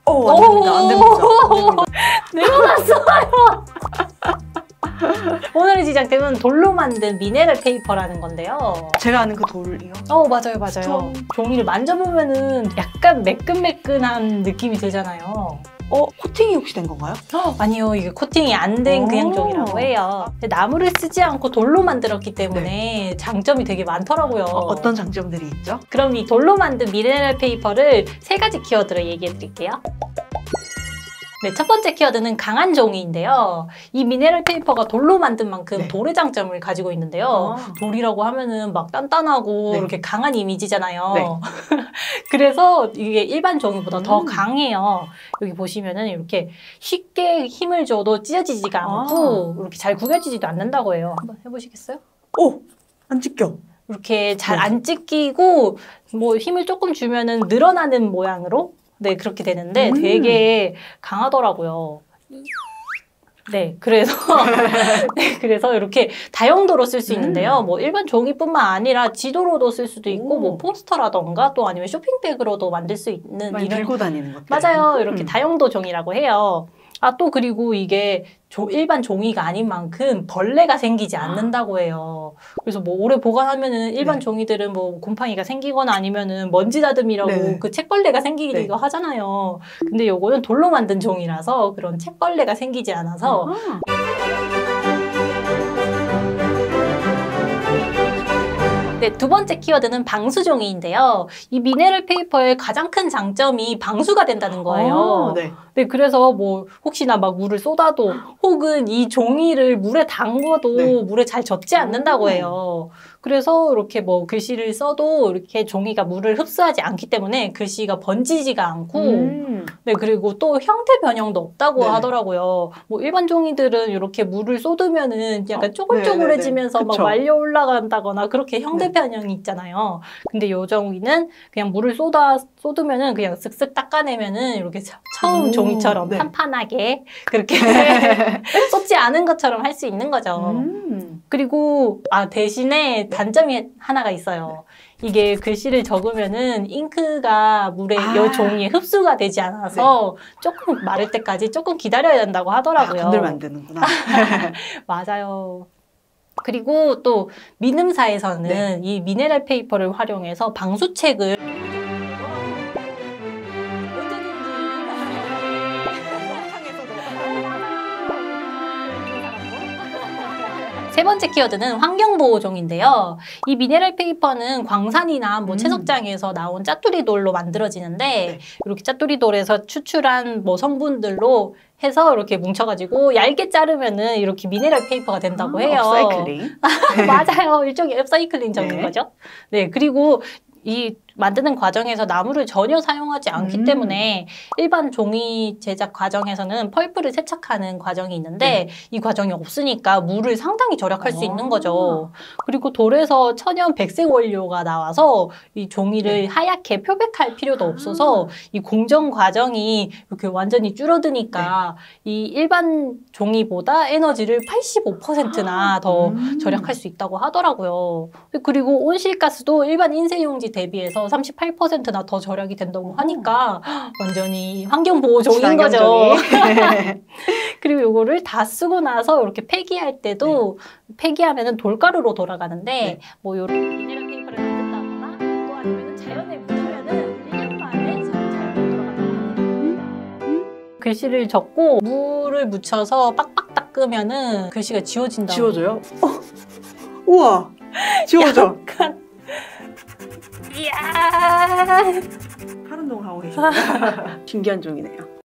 안 됩니다. 안 됩니다. 늘어났어요. 오늘의 제작템은 돌로 만든 미네랄 페이퍼라는 건데요. 제가 아는 그 돌이요? 맞아요, 맞아요. 스톤. 종이를 만져보면은 약간 매끈매끈한 느낌이 들잖아요. 코팅이 혹시 된 건가요? 아니요, 이게 코팅이 안 된 그냥 오. 종이라고 해요. 근데 나무를 쓰지 않고 돌로 만들었기 때문에 장점이 되게 많더라고요. 어떤 장점들이 있죠? 그럼 이 돌로 만든 미네랄 페이퍼를 3가지 키워드로 얘기해 드릴게요. 네, 첫 번째 키워드는 강한 종이인데요. 이 미네랄 페이퍼가 돌로 만든 만큼 네. 돌의 장점을 가지고 있는데요. 돌이라고 하면은 막 단단하고 네. 이렇게 강한 이미지잖아요. 네. 그래서 이게 일반 종이보다 더 음. 강해요. 여기 보시면은 이렇게 쉽게 힘을 줘도 찢어지지가 않고 이렇게 잘 구겨지지도 않는다고 해요. 한번 해보시겠어요? 안 찢겨. 이렇게 잘 안 찢기고 뭐 힘을 조금 주면은 늘어나는 모양으로 그렇게 되는데 되게 강하더라고요. 네, 그래서 그래서 이렇게 다용도로 쓸 수 있는데요. 뭐 일반 종이뿐만 아니라 지도로도 쓸 수도 있고 뭐 포스터라던가 또 아니면 쇼핑백으로도 만들 수 있는 많이 들고 다니는 것들. 맞아요. 이렇게 다용도 종이라고 해요. 또 그리고 이게 일반 종이가 아닌 만큼 벌레가 생기지 않는다고 해요. 그래서 뭐 오래 보관하면은 일반 종이들은 뭐 곰팡이가 생기거나 아니면은 먼지 다듬이라고 그 책벌레가 생기기도 하잖아요. 근데 요거는 돌로 만든 종이라서 그런 책벌레가 생기지 않아서 네, 두 번째 키워드는 방수종이인데요. 이 미네랄 페이퍼의 가장 큰 장점이 방수가 된다는 거예요. 네, 그래서 뭐 혹시나 막 물을 쏟아도 혹은 이 종이를 물에 담궈도 물에 잘 젖지 않는다고 해요. 그래서 이렇게 뭐 글씨를 써도 이렇게 종이가 물을 흡수하지 않기 때문에 글씨가 번지지가 않고 네, 그리고 또 형태 변형도 없다고 하더라고요. 뭐 일반 종이들은 이렇게 물을 쏟으면은 약간 쪼글쪼글해지면서 막 말려 올라간다거나 그렇게 형태 변형이 있잖아요. 근데 요 종이는 그냥 물을 쏟으면은 그냥 쓱쓱 닦아내면은 이렇게 처음 종이처럼 판판하게 그렇게 쏟지 않은 것처럼 할 수 있는 거죠. 그리고 대신에 단점이 하나가 있어요. 이게 글씨를 적으면은 잉크가 물에 이 종이에 흡수가 되지 않아서 조금 마를 때까지 조금 기다려야 된다고 하더라고요. 건들면 안 되는구나. 맞아요. 그리고 또 민음사에서는 이 미네랄 페이퍼를 활용해서 방수책을 세 번째 키워드는 환경보호종인데요. 이 미네랄 페이퍼는 광산이나 뭐 채석장에서 나온 짜투리 돌로 만들어지는데 이렇게 짜투리 돌에서 추출한 뭐 성분들로 해서 이렇게 뭉쳐가지고 얇게 자르면은 이렇게 미네랄 페이퍼가 된다고 해요. 업사이클링. 맞아요. 일종의 업사이클링 적인 거죠. 네, 그리고 이 만드는 과정에서 나무를 전혀 사용하지 않기 때문에 일반 종이 제작 과정에서는 펄프를 세척하는 과정이 있는데 이 과정이 없으니까 물을 상당히 절약할 수 있는 거죠. 그리고 돌에서 천연 백색 원료가 나와서 이 종이를 하얗게 표백할 필요도 없어서 이 공정 과정이 이렇게 완전히 줄어드니까 이 일반 종이보다 에너지를 85%나 더 절약할 수 있다고 하더라고요. 그리고 온실가스도 일반 인쇄용지 대비해서 38%나 더 절약이 된다고 하니까 완전히 환경보호종인 거죠. 그리고 이거를 다 쓰고 나서 이렇게 폐기할 때도 폐기하면은 돌가루로 돌아가는데 뭐 이런 미네랄 페이퍼를 만든다거나 또 아니면 자연에 묻으면은 1년 만에 잘 돌아간다고 글씨를 적고 물을 묻혀서 빡빡 닦으면은 글씨가 지워진다고. 지워져요? 우와! 지워져. 약간 이야. 하루 동안 하고 계시네요. 신기한 종이네요.